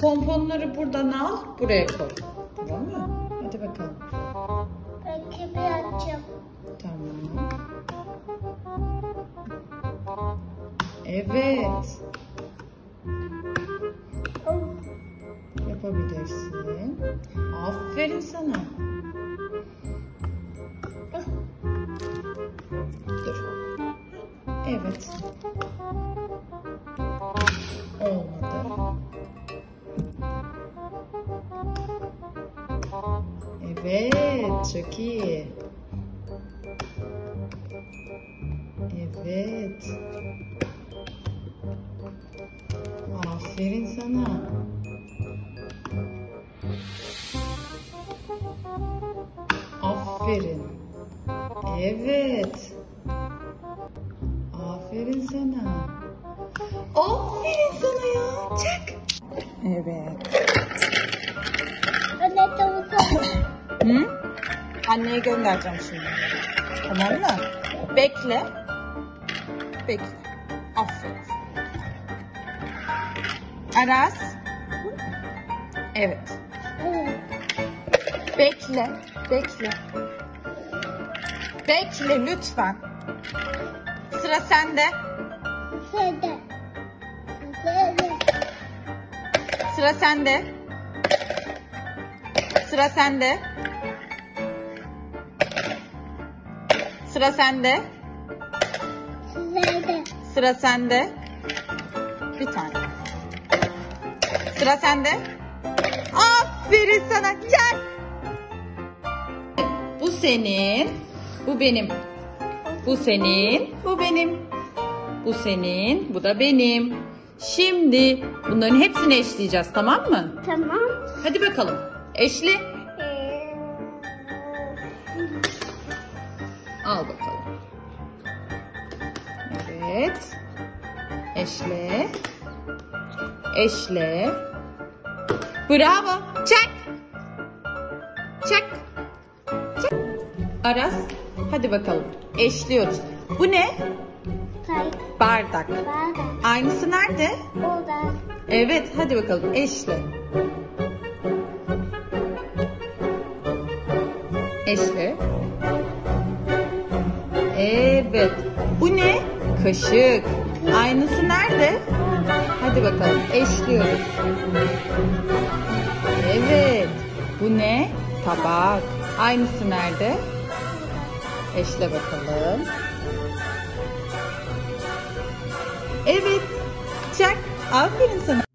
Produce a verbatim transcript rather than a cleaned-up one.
Pomponları buradan al, buraya koy. Tamam mı? Hadi bakalım. Belki bir açacağım. Tamam. Evet. Yapabilirsin. Aferin sana. Dur. Evet. Olmadı. Evet, çok iyi. Evet. Aferin sana. Aferin. Evet. Aferin sana. Aferin sana ya. Çak. Evet. Anne tavuk. Hı? Anneye göndereceğim şimdi. Tamam mı? Bekle. Bekle. Aferin. Aras. Evet. Bekle. Bekle. Bekle lütfen. Sıra sende. Sede. Sede. Sıra sende. Sıra sende. Sıra sende. Sede. Sıra sende. Bir tane. Sıra sende. Aferin sana. Gel. Bu senin. Bu benim. Bu senin. Bu benim. Bu senin. Bu da benim. Şimdi bunların hepsini eşleyeceğiz, tamam mı? Tamam. Hadi bakalım. Eşli. Ee, Al bakalım. Evet. Eşle. Eşle. Bravo. Çak. Çak. Çak. Aras. Hadi bakalım. Eşliyoruz. Bu ne? Tay. Bardak. Bardak. Aynısı nerede? Orada. Evet. Hadi bakalım. Eşle. Eşle. Evet. Bu ne? Kaşık. Aynısı nerede? Hadi bakalım. Eşliyoruz. Evet. Bu ne? Tabak. Aynısı nerede? Eşle bakalım. Evet. Çak. Aferin sana.